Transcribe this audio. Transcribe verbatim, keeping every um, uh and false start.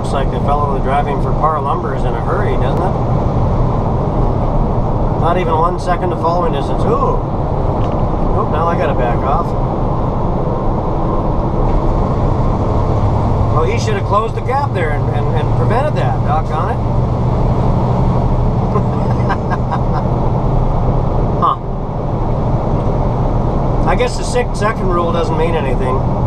looks like the fellow driving for Parr Lumber is in a hurry, doesn't it? Not even one second to following distance. Ooh! Oh, now I gotta back off. Well, he should have closed the gap there and, and, and prevented that, doggone it. Huh. I guess the six second rule doesn't mean anything.